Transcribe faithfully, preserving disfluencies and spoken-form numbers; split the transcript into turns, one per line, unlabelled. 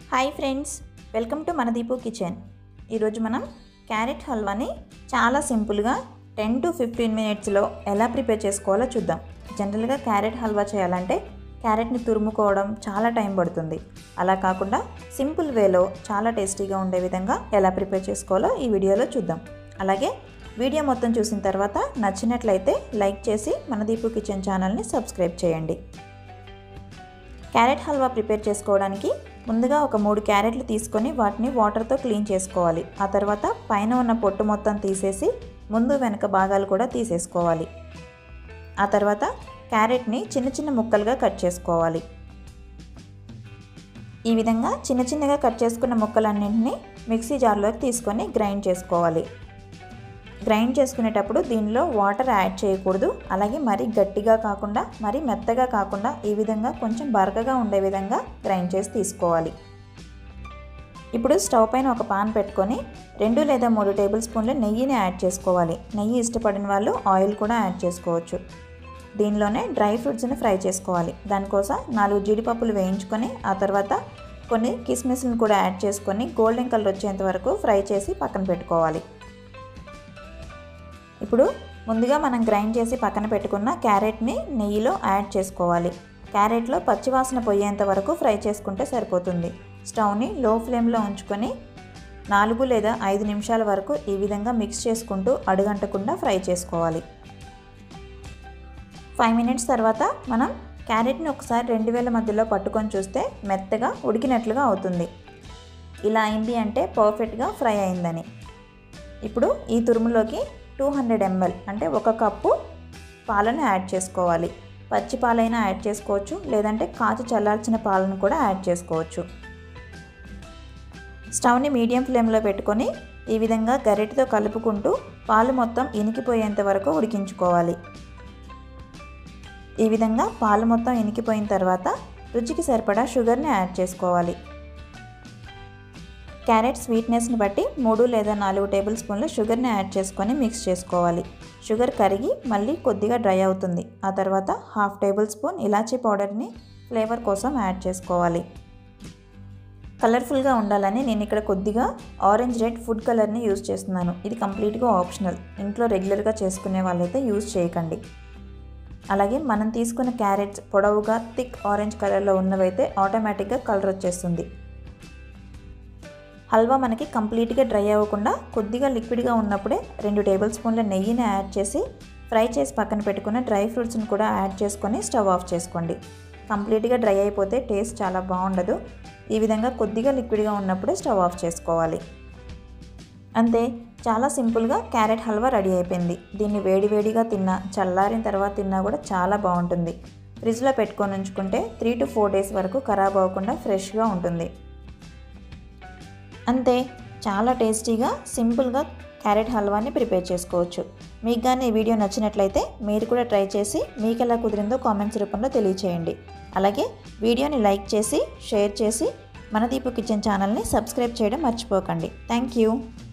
Hi friends, welcome to మన Deepu kitchen. ఈరోజు మనం క్యారెట్ హల్వాని చాలా సింపుల్గా టెన్ టు ఫిఫ్టీన్ మినిట్స్లో ఎలా ప్రిపేర్ చేసుకోవాలో చూద్దాం. జనరల్గా క్యారెట్ హల్వా చేయాలంటే క్యారెట్ని తురుముకోవడం చాలా టైం పడుతుంది. అలా కాకుండా సింపుల్ వేలో చాలా టేస్టీగా ఉండే విధంగా ఎలా ప్రిపేర్ చేసుకోవాలో ఈ వీడియోలో చూద్దాం. అలాగే వీడియో మొత్తం చూసిన తర్వాత నచ్చినట్లయితే లైక్ చేసి మన దీపు కిచెన్ ఛానల్ని సబ్స్క్రైబ్ చేయండి. క్యారెట్ హల్వా ప్రిపేర్ చేసుకోవడానికి ముందుగా ఒక మూడు క్యారెట్లు తీసుకొని వాటిని వాటర్తో క్లీన్ చేసుకోవాలి. ఆ తర్వాత పైన ఉన్న పొట్టు మొత్తం తీసేసి ముందు వెనక భాగాలు కూడా తీసేసుకోవాలి. ఆ తర్వాత క్యారెట్ని చిన్న చిన్న ముక్కలుగా కట్ చేసుకోవాలి. ఈ విధంగా చిన్న చిన్నగా కట్ చేసుకున్న ముక్కలన్నింటినీ మిక్సీ జార్లోకి తీసుకొని గ్రైండ్ చేసుకోవాలి. గ్రైండ్ చేసుకునేటప్పుడు దీనిలో వాటర్ యాడ్ చేయకూడదు. అలాగే మరీ గట్టిగా కాకుండా మరీ మెత్తగా కాకుండా ఈ విధంగా కొంచెం బరకగా ఉండే విధంగా గ్రైండ్ చేసి తీసుకోవాలి. ఇప్పుడు స్టవ్ పైన ఒక పాన్ పెట్టుకొని రెండు లేదా మూడు టేబుల్ స్పూన్ల నెయ్యిని యాడ్ చేసుకోవాలి. నెయ్యి ఇష్టపడిన వాళ్ళు ఆయిల్ కూడా యాడ్ చేసుకోవచ్చు. దీనిలోనే డ్రై ఫ్రూట్స్ని ఫ్రై చేసుకోవాలి. దానికోసం నాలుగు జీడిపప్పులు వేయించుకొని ఆ తర్వాత కొన్ని కిస్మిస్ని కూడా యాడ్ చేసుకొని గోల్డెన్ కలర్ వచ్చేంత వరకు ఫ్రై చేసి పక్కన పెట్టుకోవాలి. ఇప్పుడు ముందుగా మనం గ్రైండ్ చేసి పక్కన పెట్టుకున్న క్యారెట్ని నెయ్యిలో యాడ్ చేసుకోవాలి. క్యారెట్లో పచ్చివాసన పోయేంత వరకు ఫ్రై చేసుకుంటే సరిపోతుంది. స్టవ్ని లో ఫ్లేమ్లో ఉంచుకొని నాలుగు లేదా ఐదు నిమిషాల వరకు ఈ విధంగా మిక్స్ చేసుకుంటూ అడుగంటకుండా ఫ్రై చేసుకోవాలి. ఫైవ్ మినిట్స్ తర్వాత మనం క్యారెట్ని ఒకసారి రెండు వేల మధ్యలో పట్టుకొని చూస్తే మెత్తగా ఉడికినట్లుగా అవుతుంది. ఇలా అయింది అంటే పర్ఫెక్ట్గా ఫ్రై అయిందని. ఇప్పుడు ఈ తురుములోకి టూ హండ్రెడ్ ఎంఎల్ అంటే ఒక కప్పు పాలను యాడ్ చేసుకోవాలి. పచ్చి పాలైనా యాడ్ చేసుకోవచ్చు, లేదంటే కాచి చల్లార్చిన పాలను కూడా యాడ్ చేసుకోవచ్చు. స్టవ్ని మీడియం ఫ్లేమ్లో పెట్టుకొని ఈ విధంగా గరిటెతో కలుపుకుంటూ పాలు మొత్తం ఇనికిపోయేంత వరకు ఉడికించుకోవాలి. ఈ విధంగా పాలు మొత్తం ఇనికిపోయిన తర్వాత రుచికి సరిపడా షుగర్ని యాడ్ చేసుకోవాలి. క్యారెట్ స్వీట్నెస్ని బట్టి మూడు లేదా నాలుగు టేబుల్ స్పూన్ల షుగర్ని యాడ్ చేసుకొని మిక్స్ చేసుకోవాలి. షుగర్ కరిగి మళ్ళీ కొద్దిగా డ్రై అవుతుంది. ఆ తర్వాత హాఫ్ టేబుల్ స్పూన్ ఇలాచీ పౌడర్ని ఫ్లేవర్ కోసం యాడ్ చేసుకోవాలి. కలర్ఫుల్గా ఉండాలని నేను ఇక్కడ కొద్దిగా ఆరెంజ్ రెడ్ ఫుడ్ కలర్ని యూజ్ చేస్తున్నాను. ఇది కంప్లీట్గా ఆప్షనల్. ఇంట్లో రెగ్యులర్గా చేసుకునే వాళ్ళైతే యూజ్ చేయకండి. అలాగే మనం తీసుకున్న క్యారెట్స్ పొడవుగా థిక్ ఆరెంజ్ కలర్లో ఉన్నవైతే ఆటోమేటిక్గా కలర్ వచ్చేస్తుంది. హల్వా మనకి కంప్లీట్గా డ్రై అవ్వకుండా కొద్దిగా లిక్విడ్గా ఉన్నప్పుడే రెండు టేబుల్ స్పూన్ల నెయ్యిని యాడ్ చేసి ఫ్రై చేసి పక్కన పెట్టుకున్న డ్రై ఫ్రూట్స్ని కూడా యాడ్ చేసుకొని స్టవ్ ఆఫ్ చేసుకోండి. కంప్లీట్గా డ్రై అయిపోతే టేస్ట్ చాలా బాగుండదు. ఈ విధంగా కొద్దిగా లిక్విడ్గా ఉన్నప్పుడే స్టవ్ ఆఫ్ చేసుకోవాలి. అంతే, చాలా సింపుల్గా క్యారెట్ హల్వా రెడీ అయిపోయింది. దీన్ని వేడివేడిగా తిన్నా చల్లారిన తర్వాత తిన్నా కూడా చాలా బాగుంటుంది. ఫ్రిడ్జ్లో పెట్టుకొని ఉంచుకుంటే త్రీ టు ఫోర్ డేస్ వరకు ఖరాబ్ అవ్వకుండా ఫ్రెష్గా ఉంటుంది. అంతే, చాలా టేస్టీగా సింపుల్గా క్యారెట్ హల్వాని ప్రిపేర్ చేసుకోవచ్చు. మీకు కానీ ఈ వీడియో నచ్చినట్లయితే మీరు కూడా ట్రై చేసి మీకు ఎలా కుదిరిందో కామెంట్స్ రూపంలో తెలియచేయండి. అలాగే వీడియోని లైక్ చేసి షేర్ చేసి మన దీపు కిచెన్ ఛానల్ని సబ్స్క్రైబ్ చేయడం మర్చిపోకండి. Thank you.